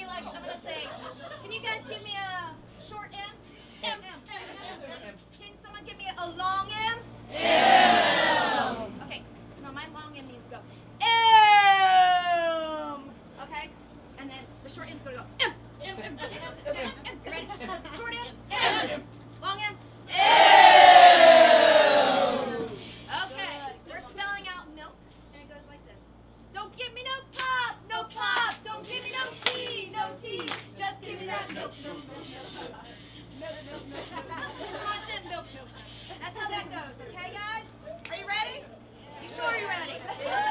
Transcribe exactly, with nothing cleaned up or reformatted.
be like, I'm gonna say, can you guys give me a short M? M. M. M. Can someone give me a long M? M. Okay. No, my long M needs to go M. Okay. And then the short M's gonna go M. M. M. M. M. M. You ready? Short M. M. Long M. M. Okay. We're spelling out milk, and it goes like this. Don't give me no pop, no pop. Don't give me no tea, no tea. Just give me that milk, milk, milk, milk, milk, milk, milk, milk. Wisconsin milk, milk. That's how that goes. Okay, guys? Are you ready? You sure you're ready?